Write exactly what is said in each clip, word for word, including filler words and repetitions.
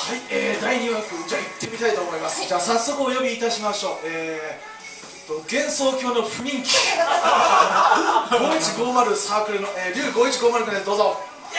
はい、えー、だいにわくじゃあ行ってみたいと思います。はい、じゃあ早速お呼びいたしましょう。えー、と幻想郷の不人気ごいちごまるサークルの、えー、リュウごいちごまるくんです。どうぞ。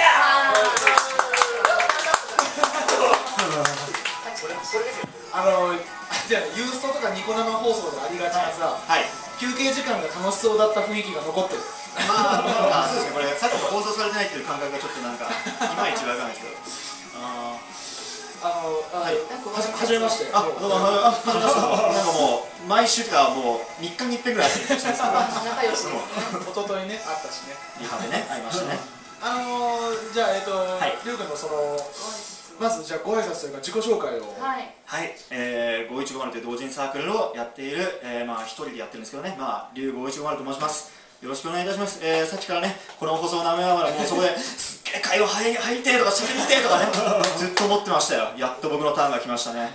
あのじゃあユーストとかニコ生放送でありがちなさ、はい、休憩時間が楽しそうだった雰囲気が残ってる。 まあ、そうですね、これさっき放送されてないっていう感覚がちょっとなんかいまいちわかんないですけど、ああのはい、はじめまして。 あ、どうも、なんかもう毎週かもうみっかにいっぺんぐらい仲良しですね。一昨日ね、あったしね。 リハでね、会いましたね。 あのじゃあえっとリュウ君のそのまずじゃあご挨拶というか自己紹介を。 はい。 はい、えー、ごいちごまるという同人サークルをやっている、えー、まあ一人でやってるんですけどね、まあリュウごいちごまると申します。よろしくお願いいたします。えー、さっきからね、この放送をなめながらもうそこですっげえ会話入りてえとか喋りてえとかね、ずっと思ってましたよ。やっと僕のターンが来ましたね。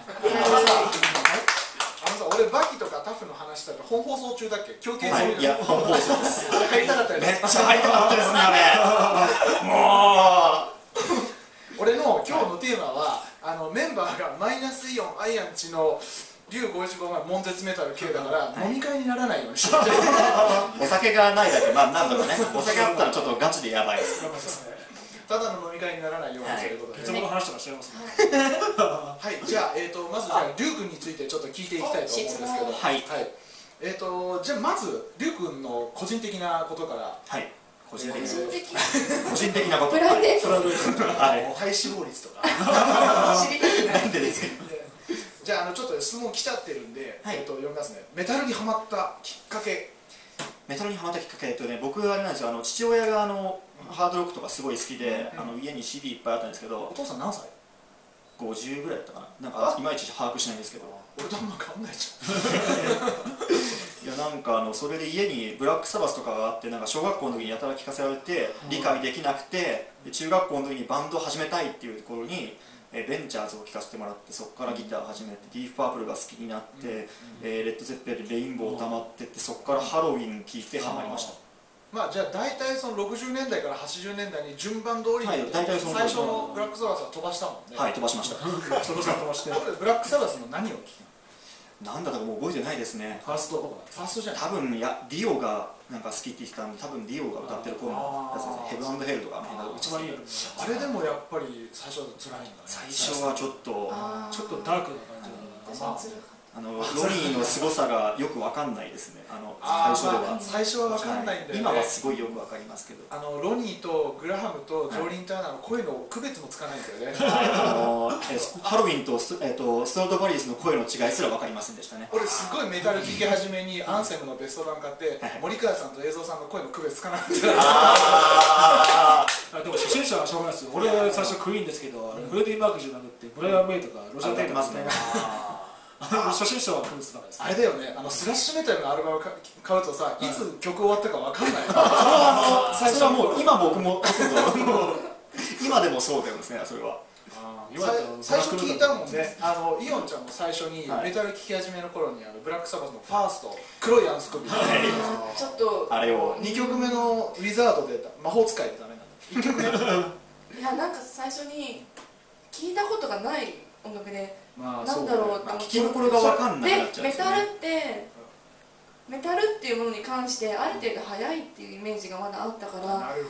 あのさ、俺バキとかタフの話したら本放送中だっけ？狂犬はい、いや本放送です。 入りたかったよね。 めっちゃ入りたかったですねあれ。もう。俺の今日のテーマはあのメンバーがマイナスイオンアイアンチのリュウごいちごが悶絶メタル系だから、飲み会にならないようにしてお酒がないだけ、まあなんだろうね、お酒あったらちょっとガチでやばいです。 ただの飲み会にならないようにすることで、 別の話とかしちゃいますね。 はい、じゃあえっとまずじゃあリュウ君についてちょっと聞いていきたいと思うんですけど、はい、えっとじゃあまずリュウ君の個人的なことから。 はい。個人的な個人的なこと。 プライベート。 はい。体脂肪率とか。 知りたくない。 なんでですか。 じゃあ、あのちょっと質問来ちゃってるんで、はい、えっと読みますね。メタルにハマったきっかけ。 メタルにハマったきっかけ、えっとね、僕あれなんですよ、あの父親があのハードロックとかすごい好きで、うん、あの家に シーディー いっぱいあったんですけど。 お父さん何歳？ ごじゅうぐらいだったかな。なんかいまいち把握しないんですけど。 俺とあんま変わんないじゃん。いやなんかあのそれで家にブラックサバスとかがあって、なんか小学校の時にやたら聞かせられて理解できなくて、で中学校の時にバンドを始めたいっていうところに。えベンチャーズを聴かせてもらって、そこからギター始めて、ディープパープルが好きになって、うん、えー、レッド・ゼッペリンレインボーをたまってって、そこからハロウィン聴いてハマりました。 まあじゃあ大体そのろくじゅうねんだいからはちじゅうねんだいに順番通りに、はい、 大体その最初のブラックサバスは飛ばしたもんね。 はい、飛ばしました。 飛ばしてブラックサバスの何を聴きななんだかもう覚えてないですね。 ファーストとかファーストじゃない。 多分いやディオがなんか好きって言ってたんで、多分ディオが歌ってる頃のやつですね。ヘブ&ヘルとか一番いいよね。あれでもやっぱり最初は辛いんだね。 最初はちょっとちょっとダークな感じだ。 あのロニーの凄さがよくわかんないですね。あの最初では。 最初はわかんないんだよね。 今はすごいよくわかりますけど。 あのロニーとグラハムとジョーリン・ターナーの声の区別もつかないんだよね。 あのハロウィンとスト、えー、とストラトバリウスの声の違いすらわかりませんでしたね。 俺すごいメタル聴き始めにアンセムのベスト版買って、森川さんと映像さんの声の区別つかなかった。 あでも初心者はしょうがないですよ。俺最初クイーンですけど、フレディ・マークじゃなくてブライアン・メイとかロジャー・テイトますね。初心者は区別つかないです。 あれだよね、あのスラッシュメタルのアルバム買うとさ、いつ曲終わったかわかんない。それは最初はもう今僕も今でもそうだよね、それは。 最初聞いたもんね。あのイオンちゃんも最初にメタル聴き始めの頃にあのブラックサバスのファースト黒いアンスコビーちょっとあれをにきょくめのウィザードで魔法使いでダメなんだ。いっきょくめいやなんか最初に聞いたことがない音楽で、なんだろうって思って、 聞きどころが分かんないなっちゃう。 メタルってメタルっていうものに関してある程度速いっていうイメージがまだあったから、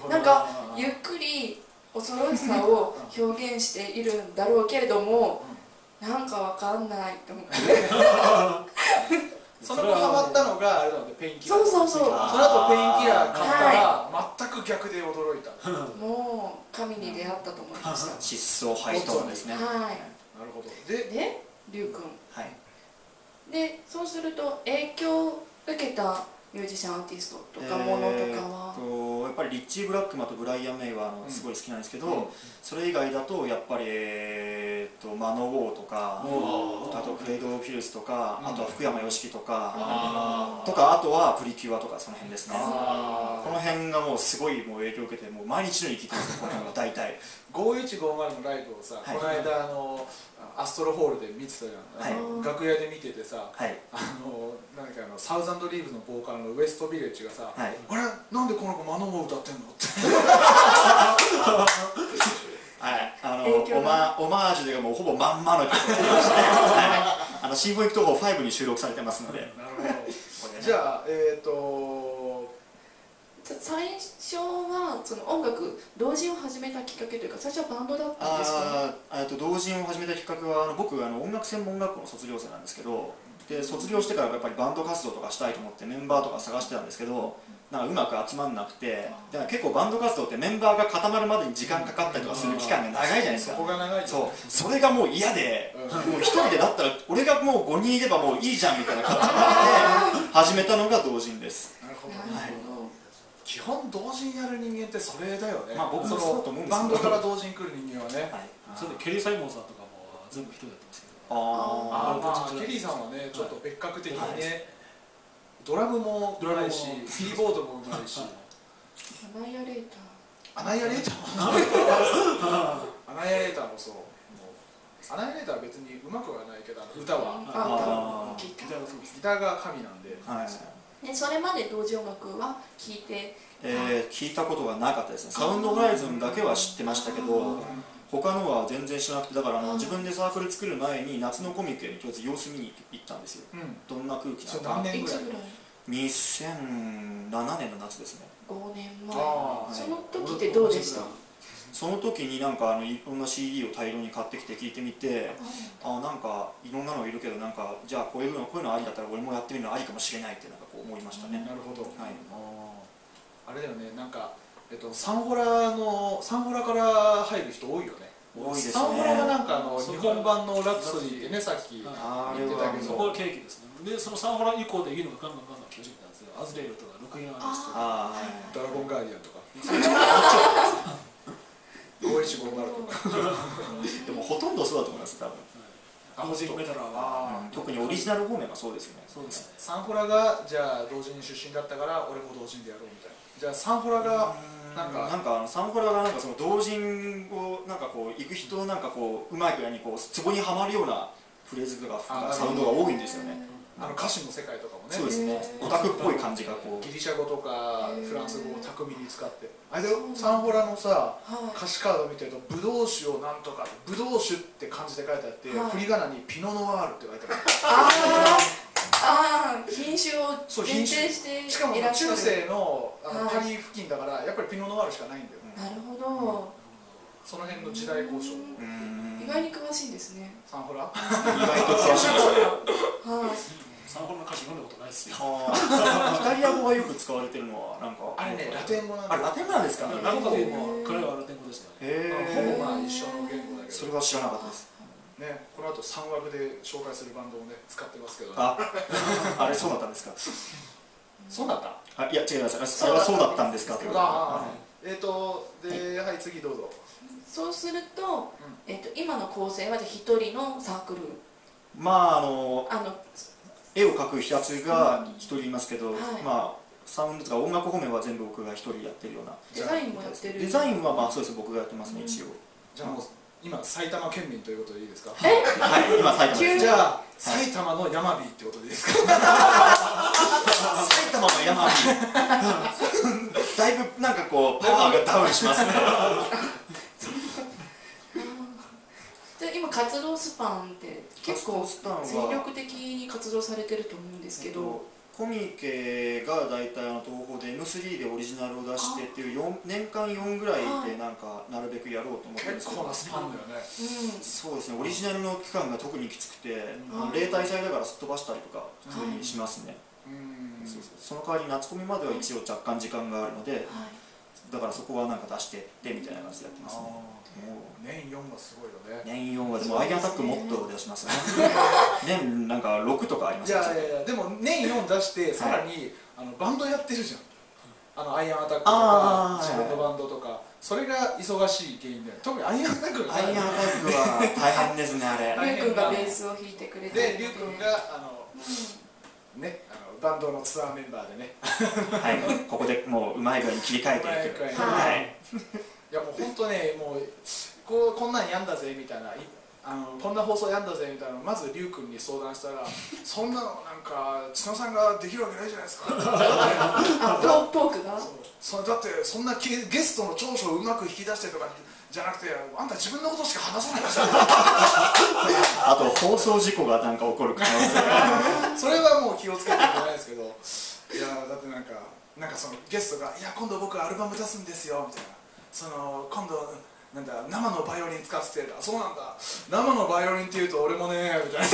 なんかゆっくり恐ろしさを表現しているんだろうけれども、なんかわかんないと思ってその後ハマったのがあれなので、ペインキラー。 そうそうそう。その後ペインキラー買ったら全く逆で驚いた。 もう神に出会ったと思いました。 失踪ハイトーンですね。 はい。 なるほど。ででリュウ君。 はい。 でそうすると影響を受けたミュージシャンアーティストとかものとかは、 えー、とやっぱりリッチー・ブラックマンとブライアン・メイはあのすごい好きなんですけど、うん、それ以外だとやっぱり、えー、とマノウォーとか、あとクレイド・フィルスとか、うん、あとは福山良樹とか、うん、とかあとはプリキュアとかその辺ですね。この辺がもうすごいもう影響を受けて、もう毎日のように聴いてますね、この辺は大体。 ごいちごまるのライブをさ、はい、この間あのアストロホールで見てたじゃん、はい、楽屋で見ててさ、はい、あのなんかあのサウザンドリーブのボーカルのウエストビレッジがさ、はい、あれなんでこの子マノモ歌ってんのってはい、あのオマオマージュでもうほぼまんまの曲をして、はい、あのシンフォニック東宝ごに収録されてますので。 なるほど。じゃあえっと最初はその音楽同人を始めたきっかけというか、最初はバンドだったんですか？ あと同人を始めたきっかけは、あの僕あの音楽専門学校の卒業生なんですけど、で卒業してからやっぱりバンド活動とかしたいと思ってメンバーとか探してたんですけど、なんかうまく集まんなくて、だから結構バンド活動ってメンバーが固まるまでに時間かかったりとかする期間が長いじゃないですか。 そこが長い。 そう、それがもう嫌で、もう一人でだったら俺がもうごにんいればもういいじゃんみたいな感じになって始めたのが同人です。 なるほど。基本同人やる人間ってそれだよね。 まあ僕もそうだと思うんですけど、 バンドから同人来る人間はね。 それでケリー・サイモンさんとかも全部一人やってますけど。 ああ、ケリーさんはね、ちょっと別格的にね、ドラムもうまいし、キーボードもうまいし。 アナイアレーター。 アナイアレーターも。アナイアレーターもそう。アナイアレーターは別にうまくはないけど、歌は。 ギタギターが神なんで。 ね、それまで同時音楽は聴いて、 えー、聞いたことがなかったですね。サウンドホライズンだけは知ってましたけど、他のは全然知らなくて、だからあの自分でサークル作る前に夏のコミックにとりあえず様子見に行ったんですよ、うん、どんな空気なのか。 何年ぐらい？ にせんななねんの夏ですね。 ごねんまえ。その時ってどうでした？ その時になんかあのいろんな シーディー を大量に買ってきて聴いてみて、あなんかいろんなのいるけど、なんかじゃあこういうのこういうのありだったら俺もやってみるのありかもしれないってなんかこう思いましたね。 なるほど。 はい。 あれだよね、なんかえっとサンホラのサンホラから入る人多いよね。 多いですね。 サンホラがなんかあの日本版のラプソディでね、さっき言ってたけど、 そこが契機ですね。でそのサンホラ以降でいいのがガンガンガンガン巨人なんですよ。アズレイルとかルクイアンアリスとか、 ドラゴンガーディアンとか。ごいちごまるとか。 でもほとんどそうだと思います多分。 同人メタラーは特にオリジナル方面がそうですよね。 そうですね。 サンホラがじゃあ同人出身だったから俺も同人でやろうみたいな。じゃあサンホラがなんかなんかあのサンホラがなんかその同人をなんかこう行く人のなんかこううまい具合にこうツボにはまるようなフレーズがサウンドが多いんですよね。 あの歌詞の世界とかもね。 そうですね。オタクっぽい感じがこうギリシャ語とかフランス語を巧みに使って、あれでサンホラのさ歌詞カード見てるとブドウ酒をなんとかブドウ酒って漢字で書いてあって、振り仮名にピノノワールって書いてある。 ああ、品種を限定していらっしゃる。 しかも中世のパリ付近だからやっぱりピノノワールしかないんだよ。 なるほど。 その辺の時代交渉。 意外に詳しいんですね。 サンホラ？ 意外と詳しいですね。 はい。 サンホラの歌詞読んだことないですよ。 イタリア語がよく使われてるのはなんかあれねラテン語なんだ。 あ、ラテン語なんですか？ ラテン語でも彼はラテン語ですよね。 ほぼまあ一緒の言語だけど。 それは知らなかったです。 ね、この後さんわくで紹介するバンドをね使ってますけど、ね、 あ, あれそうだったんですか？ そうだった？ あ、いや違います。それはそうだったんですか？ えっとで、はい次どうぞ。 そうすると、えっと今の構成はじゃ一人のサークル。 まああのあの絵を描くやつが一人いますけど、 はい、 まあサウンドとか音楽方面は全部僕が一人やってるような。 デザインもやってる。 デザインはまあそうです僕がやってますね、一応。 じゃあもう今埼玉県民ということでいいですか？ え？ はい、今埼玉です。 じゃあ埼玉の山火ってことでいいですか？ 埼玉の山火。だいぶなんかこうパワーがダウンしますね。 で今活動スパンって結構精力的に活動されてると思うんですけど。 コミケが大体あの東宝で エムスリー でオリジナルを出してっていうよん年間よんぐらいでなんかなるべくやろうと思ってるんですけど、 結構なスパンだよね。 そうですね、オリジナルの期間が特にきつくて、例大祭だからすっ飛ばしたりとか普通にしますね。その代わり夏コミまでは一応若干時間があるので、だからそこはなんか出してってみたいな感じでやってますね。 年よんはすごいよね。 年よんはでもアイアンアタックもっと出しますね。年なんかろくとかありますね。 いやいやいや、でも年よん出してさらにあのバンドやってるじゃん。あのアイアンアタックとか自分のバンドとか、それが忙しい原因だよ。特にアイアンアタックがアイアンアタックは大変ですねあれ。 リュウ君がベースを弾いてくれて、 でリュウ君があのねあのバンドのツアーメンバーでね。 はい、ここでもううまい具合に切り替えていく。はい。 いやもう本当ねもうこうこんなんやんだぜみたいなあのこんな放送やんだぜみたいなのをまずリュウ君に相談したらそんなのなんか千野さんができるわけないじゃないですかあトークがそだってそんなゲストの長所をうまく引き出してとかじゃなくてあんた自分のことしか話さないじゃんあと放送事故がなんか起こる可能性がそれはもう気をつけてるんじゃないですけどいやだってなんかなんかそのゲストが「いや今度僕アルバム出すんですよ」みたいなその今度なんだ生のバイオリン使ってて「そうなんだ生のバイオリンっていうと俺もね」みたいな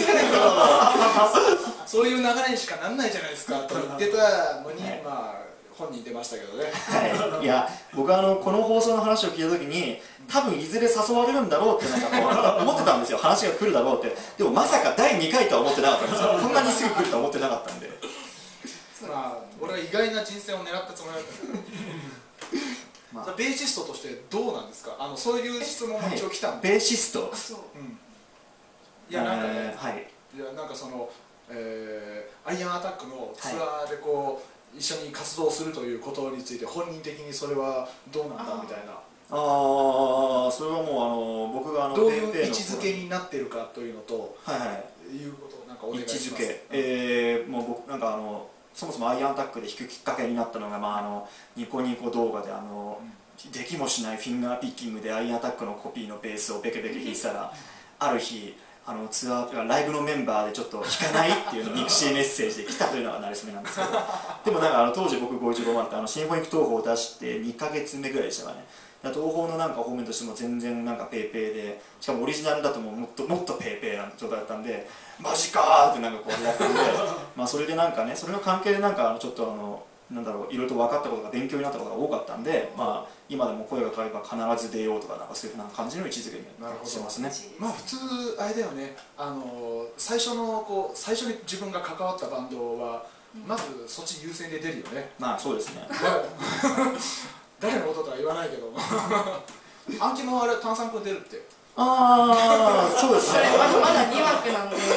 そういう流れにしかなんないじゃないですかと言ってたのに、はい、まあ本人出ましたけどね、 はい、いや僕はあのこの放送の話を聞いた時に多分いずれ誘われるんだろうってなんか思ってたんですよ話が来るだろうってでもまさかだいにかいとは思ってなかったんですよこんなにすぐ来るとは思ってなかったんでまあ俺は意外な人生を狙ったつもりだったけどまあ、ベーシストとしてどうなんですかあのそういう質問も一応来たんで、 はい、ベーシストそう、うん、いやなんかね、 えー、はい、 いやなんかその、えー、アイアンアタックのツアーでこう、はい、一緒に活動するということについて本人的にそれはどうなんだみたいなああそれはもうあの僕があのどういう位置づけになってるかというのと、 はいはい、 いうことをなんかお願いします。 位置づけ、えー、もう僕なんかあのそもそもアイアンアタックで弾くきっかけになったのが、まあ、あのニコニコ動画であの、うん、できもしないフィンガーピッキングでアイアンアタックのコピーのベースをベケベケ弾いてたら、うん、ある日あのツアーライブのメンバーでちょっと弾かないっていうのをミクシーメッセージで来たというのがなれそめなんですけどでもなんかあの当時僕ごじゅうごまんってあのシンフォニック東宝を出してにかげつめぐらいでしたかね東宝のなんか方面としても全然なんかペーペーでしかもオリジナルだとももっともっとペーペーな状態だったんでマジかーってなんかこうやったんでまあそれでなんかねそれの関係でなんかちょっとあのなんだろういろいろと分かったことが勉強になったことが多かったんでまあ今でも声がかかれば必ず出ようとかなんかそういうふうな感じの位置づけにしてますね。 まあ普通あれだよねあの最初のこう最初に自分が関わったバンドはまずそっち優先で出るよね。 まあそうですね。 誰のこととは言わないけどアンキもあれ炭酸君出るってああそうですねまだまだにわくなんでちょ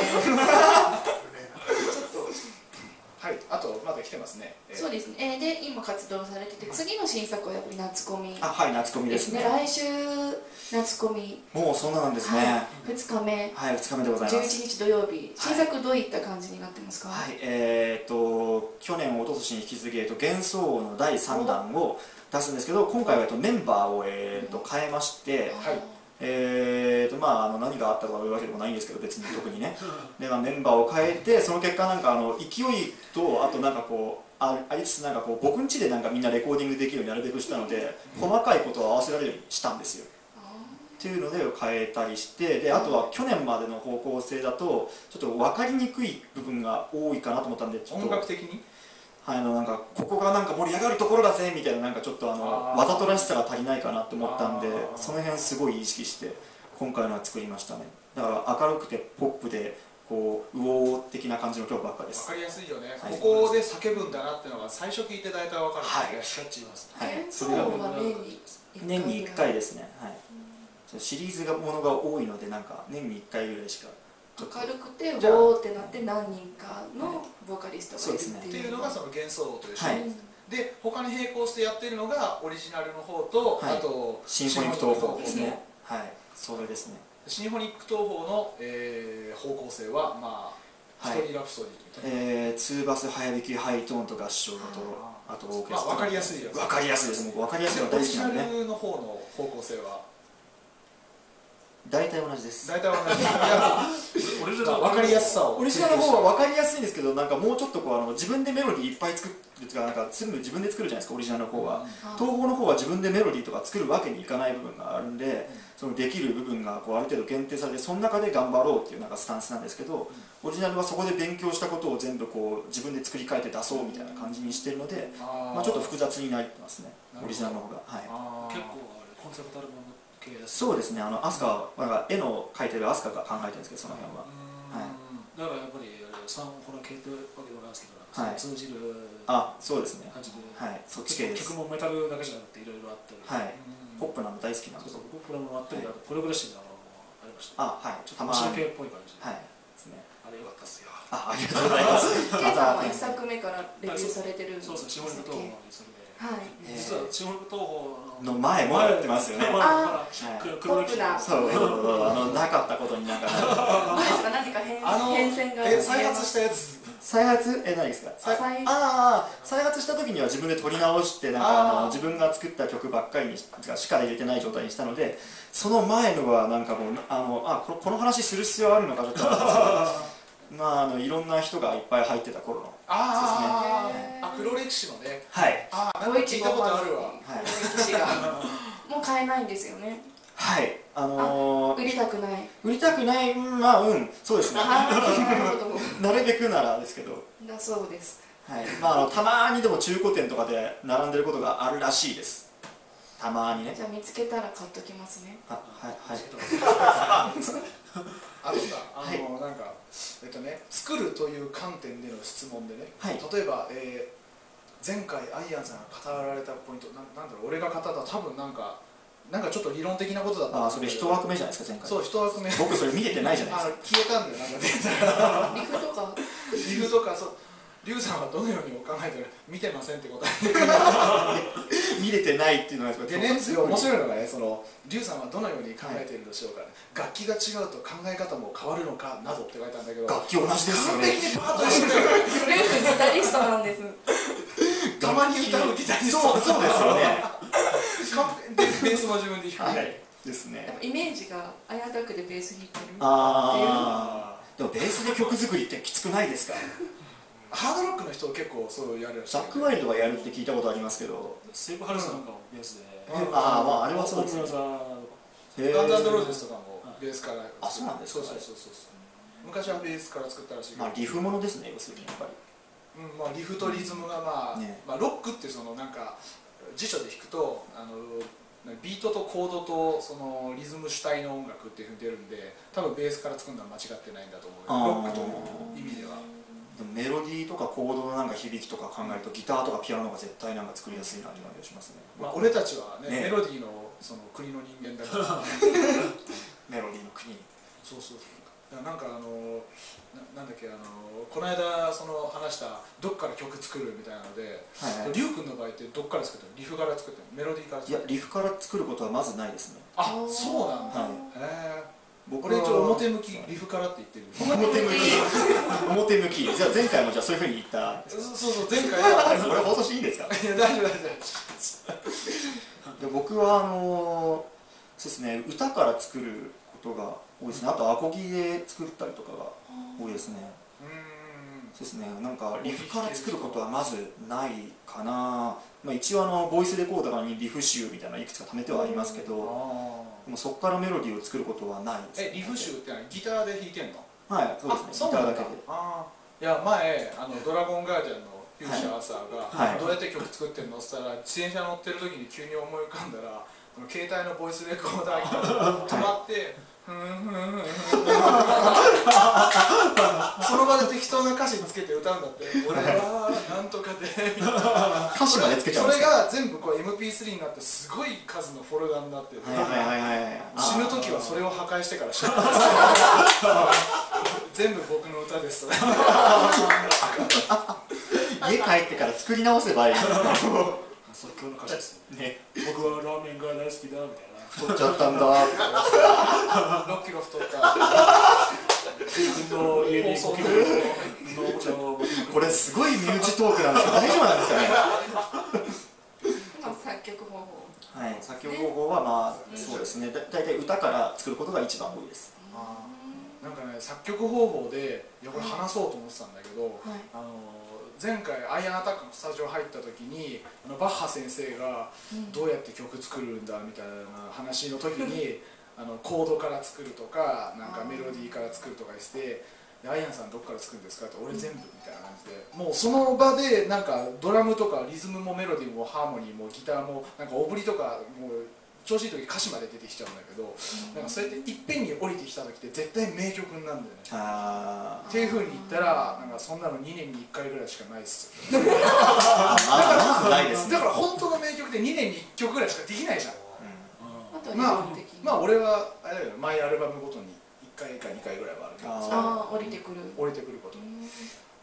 っとはいあとまだ来てますね、 えー、そうですね、えー、で今活動されてて次の新作はやっぱり夏コミあはい夏コミですね来週夏コミもうそんななんですね、 はい、ふつかめはいふつかめでございますじゅういちにち土曜日新作どういった感じになってますかはいえー、っと去年一昨年に引き続き、えー、っと幻想王のだいさんだんを出すんですけど今回は、えっと、メンバーを、えー、と変えまして、はいえーとまあ、あの何があったとかいうわけでもないんですけど別に特にねで、まあ、メンバーを変えてその結果なんかあの勢いとあとなんかこうあありつつなんかこう僕ん家でなんかみんなレコーディングできるようになるべくしたので細かいことを合わせられるようにしたんですよっていうので変えたりしてであとは去年までの方向性だとちょっと分かりにくい部分が多いかなと思ったんでちょっと音楽的にあのなんかここがなんか盛り上がるところだぜみたいななんかちょっとあのわざとらしさが足りないかなと思ったんでその辺すごい意識して今回のは作りましたねだから明るくてポップでこう右往的な感じの曲ばっかです分かりやすいよね、はい、ここで叫ぶんだなっていうのが最初聞いて大体分かるんですね、はい、キャッチーますはい、それは年にいっかいですね、はい、シリーズがものが多いのでなんか年にいっかいぐらいしか明るくてウォーってなって何人かのボーカリストがいるっていうのがその幻想王というシリーズ、はい、で他に並行してやってるのがオリジナルの方と、はい、あとシンフォニック東宝ですねはいそれですねシンフォニック東宝の、えー、方向性はまあ、はい、一人ラプソディみたいな、 えー、ツーバス早弾きハイトーンと合唱とあとオーケストラ、 まあ、分かりやすいやつ分かりやすいです僕分かりやすいの大好きなんでねオリジナルの方の方向性は大体同じです大体同じオリジナル分かりやすさをオリジナルの方は分かりやすいんですけどなんかもうちょっとこうあの自分でメロディーいっぱい作るとかなんか全部自分で作るじゃないですかオリジナルの方は、うん、東宝の方は自分でメロディーとか作るわけにいかない部分があるんで、うん、そのできる部分がこうある程度限定されてその中で頑張ろうっていうなんかスタンスなんですけど、うん、オリジナルはそこで勉強したことを全部こう自分で作り変えて出そうみたいな感じにしてるので、うん、まあちょっと複雑になってますねオリジナルの方が、はい、 結構あれコンセプトアルバムそうですね、あの飛鳥は絵の描いてる飛鳥が考えてるんですけど、その辺は。 はい、だからやっぱりサンホラ系というわけではないですけど、はい、通じるあそうですね感じで、 はい、そっち系です。 曲もメタルだけじゃなくていろいろあったり、 はい、ポップなの大好きなんです。 ポップなものあったり、あとプログレッシブなものもありました。 あはい、 ちょっとマシン系っぽい感じ。 はい、ですね。 あれ良かったっすよ。 あありがとうございます。 ケイさんは一作目からレビューされてるんですそうそう、絞りのところにそれで。 実は中国東宝の前もやってますよね。 あ黒歴史そうあのなかったことになんか何か変遷が再発したやつ再発え何ですか。ああ再発した時には自分で撮り直してなんかあの自分が作った曲ばっかりにしか入れてない状態にしたので、その前のはなんかもうあのあここの話する必要あるのかちょっとまああのいろんな人がいっぱい入ってた頃のですね。 ああ黒歴史のね。 はい。 ああなんか聞いたことあるわ。 黒歴史がもう買えないんですよね。 はい、あのー、売りたくない売りたくない、まあうんそうですねなるべくならですけどだそうです、 はいまあ、あのたまにでも中古店とかで並んでることがあるらしいです。たまにね。 じゃあ見つけたら買っときますね。 あはいはいあとさあの、はい、なんかえっとね作るという観点での質問でね、はい、例えば、えー、前回アイアンさんが語られたポイントな、なんだろう俺が語った多分なんかなんかちょっと理論的なことだった。 あそれ一枠目じゃないですか前回。 そう一枠目。 僕それ見れてないじゃないですか。 あの消えたんだよなんかね。 リフとかリフとかそうリュウさんはどのようにお考えてる見てませんって答えて見れてないっていうのはでね面白いのがねそのリュウさんはどのように考えているでしょうか、ね、はい、楽器が違うと考え方も変わるのかなどって書いたんだけど楽器同じですよね。 完璧にパートしてる。 リュウ君ギタリストなんです。 たまに歌うギタリスト。 そうそうですよね。 でベースも自分で弾く、 はい、ですね。 やっぱイメージがアイアタックでベース弾いてるっていう。 ああでもベースで曲作りってきつくないですか。 ハードロックの人結構そうやるらしい。 ザック・ワイルドがやるって聞いたことありますけど、 セーブハルスなんかもベースで、 ああまああれはそうですね。 ガンズ&ローゼスとかもベースから。 あそうなんですか。 そうそうそうそう。昔はベースから作ったらしい。 まあリフものですね要するにやっぱり。 うんまあリフとリズムがまあまあロックってそのなんか辞書で弾くとあのビートとコードとそのリズム主体の音楽っていうふうに出るんで、多分ベースから作るのは間違ってないんだと思う。ロックという意味では。 メロディーとかコードのなんか響きとか考えるとギターとかピアノの方が絶対なんか作りやすいなって感じがしますね。 まあ俺たちはねメロディーのその国の人間だからメロディーの国。 そうそうそう。なんかあのな, なんだっけあのこの間その話したどっから曲作るみたいなので、はいはい、リュウ君の場合ってどっから作ってるの？リフから作ってるの？メロディーから作ってるの？ いやリフから作ることはまずないですね。 あそうなんだ。 はい、 へえ。俺一応表向きリフからって言ってる。 表向き表向き。じゃあ前回もじゃあそういうふうに言った。 そうそう前回はこれ放送していいんですか？ いや大丈夫大丈夫。で僕はあのそうですね歌から作ることが多いですね。あとアコギで作ったりとかが多いですね。そうですねなんかリフから作ることはまずないかな。まあ一応あのボイスレコーダーにリフ集みたいないくつか貯めてはいますけど、でもそこからメロディーを作ることはないです、ね。 えリフ集ってギターで弾いてんの？ はいそうですねギターだけで。 あいや前あのドラゴンガーディアンのフューチャーアーサーが、はい、どうやって曲作ってんのって言ったら自転車乗ってる時に急に思い浮かんだら携帯のボイスレコーダーが止まってふんふんふんふんその場で適当な歌詞つけて歌うんだって。俺はなんとかで歌詞までつけちゃうんですか？それが全部こう エムピースリー になってすごい数のフォルダになってて、死ぬ時はそれを破壊してから死ぬ全部僕の歌です家帰ってから作り直せばいい即興の歌詞ですね。僕はラーメンが大好きだみたいな。 太っちゃったんだろっキロ太った自分の家にごキロのおもちゃを。 これすごい身内トークなんですけど大丈夫なんですかね。 まあ作曲方法。 はい作曲方法はまあそうですねだいたい歌から作ることが一番多いです。 あなんかね作曲方法でいやこれ話そうと思ってたんだけど、はい、あの前回アイアンアタックのスタジオ入った時にあのバッハ先生がどうやって曲作るんだみたいな話の時にあのコードから作るとかなんかメロディーから作るとかしてアイアンさんどっから作るんですかって俺全部みたいな感じでもうその場でなんかドラムとかリズムもメロディーもハーモニーもギターもなんかオブリとかもう調子いい時歌詞まで出てきちゃうんだけど、なんかそうやっていっぺんに降りてきた時って絶対名曲になるんだよね。あっていうふうに言ったらなんかそんなのにねんにいっかいぐらいしかないっすだからだから本当の名曲ってにねんにいっきょくぐらいしかできないじゃん。まあまあ俺はあれだけど毎アルバムごとにいっかいかにかいぐらいはあるけど、 ああ降りてくる降りてくること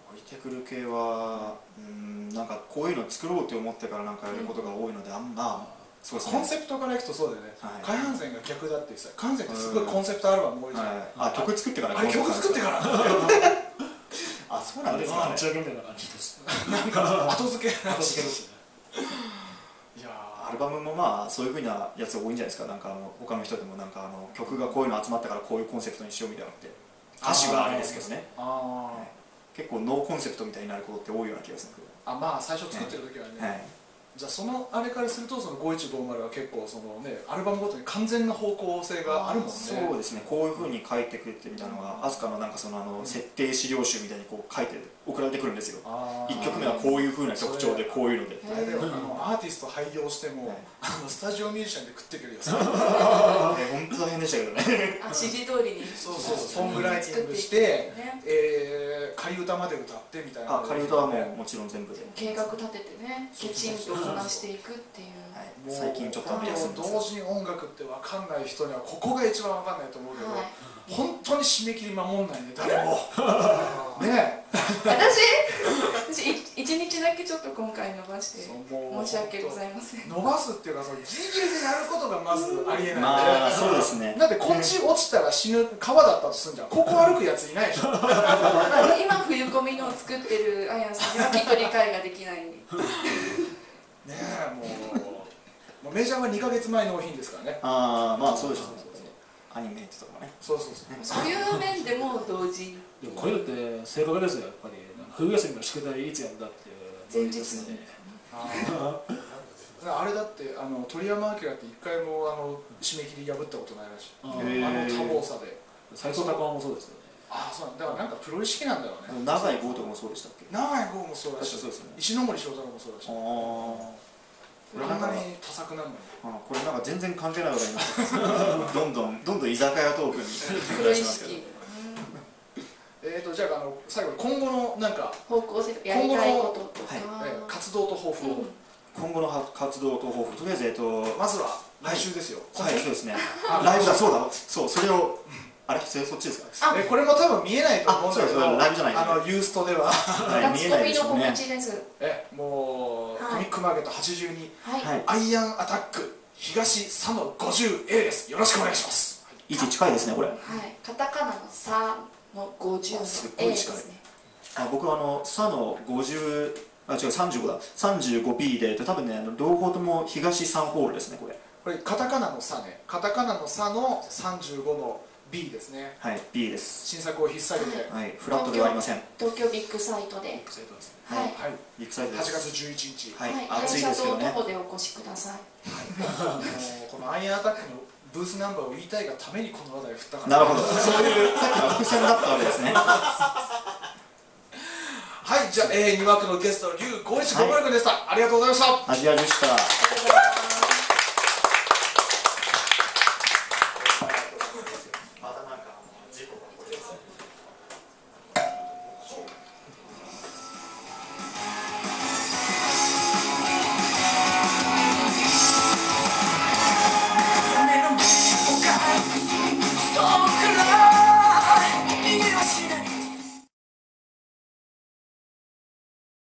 降りてくる系はうんなんかこういうの作ろうって思ってからなんかやることが多いので、あんまそうですね、コンセプトからいくとそうだよね、海浜線が逆だってさ、海浜線ってすごいコンセプトアルバム多いじゃん、 あ、曲作ってから、 あれ曲作ってからあ、そうなんですかね、 打ち上げみたいな感じです。 なんか後付け後付けですね。 いやアルバムもまあそういうふうなやつ多いんじゃないですか。なんかあの他の人でもなんかあの曲がこういうの集まったからこういうコンセプトにしようみたいなのって歌詞はあれですけどね、あ、はい、結構ノーコンセプトみたいになることって多いような気がする。 あ、まあ最初作ってる時はね、はい、じゃあそのあれからするとそのごいちごまるは結構そのねアルバムごとに完全な方向性があるもんね。 そうですね、こういうふうに書いてくれてみたいなのが飛鳥のなんかそのあの設定資料集みたいにこう書いて送られてくるんですよ。いっきょくめはこういうふうな曲調でこういうので、 あれでもアーティスト廃業しても、はい、あのスタジオミュージシャンで食ってくるよ。 本当大変でしたけどね。 あ、指示通りにそうそうソングライティングして、えー、仮歌まで歌ってみたいな。 あ、仮歌はもうもちろん全部で計画立ててね、きちんとこなしていくっていう。 最近ちょっと同時に音楽って分かんない人にはここが一番分かんないと思うけど、はい、本当に締め切り守んないね、誰も。ねえ。 私、私一日だけちょっと今回伸ばして申し訳ございません。 伸ばすっていうか、そのギリギリでやることがまずありえない。 まあそうですね。 だってこっち落ちたら死ぬ川だったとするんじゃん。ここ歩くやついないでしょ。 今冬込みのを作ってるあやさんにはきっと理解ができない。ねえ、もう。メジャーはにかげつまえ納品ですからね。 ああ、まあそうですね。アニメートとかね。 そうそうそう。 そういう面でも同時。 でもこういうのって正確ですよ、やっぱり。冬休みの宿題いつやんだって前日に。 あれだってあの鳥山明って一回もあの締め切り破ったことないらしい。あの多忙さで。 斉藤隆夫もそうですよね。 ああ、そうなんだ。からなんかプロ意識なんだろうね。 長井豪とかもそうでしたっけ？ 長井豪もそうだし、石森章太郎もそうだし。あんなに多作なのに。 あ、これなんか全然関係ないことになってどんどんどんどん居酒屋トークにプロ意識。 えっとじゃああの最後に今後のなんか方向性やりたいこととか活動と抱負を。 今後の活動と抱負、とりあえずえっとまずは来週ですよ。 はい、そうですね。ライブだ、そうだ、そうそれを。あれ、それそっちですか。 え、これも多分見えないと思うんだけど、 ライブじゃない。 あのユーストでは見えないですよね。 え、もうコミックマーケットはちじゅうに、アイアンアタック東佐野 ごじゅうエー です。よろしくお願いします。 位置近いですねこれ。はい。 カタカナの佐のごじゅうエーですね。 あ、僕はあの佐野ごじゅう、あ違うさんじゅうごだ。さんじゅうごビー で多分ね、両方とも東さんホールですねこれ。 これカタカナの佐ね。カタカナの佐のさんじゅうごのビー ですね。 はい、ビー です。 新作を引っ提げて、 はい、フラットではありません。 東京ビッグサイトで、 はい、 ビッグサイトです。 はちがつじゅういちにち、 はい、暑いですけどね。電車と徒歩でお越しください。 このアイアンアタックのブースナンバーを言いたいがためにこの話題を振ったから。 なるほど。そういうさっきの伏線だったわけですね。 はい、じゃあ、えー、に枠のゲストの龍ごいちごまるくんでした。ありがとうございました。 アジアでした。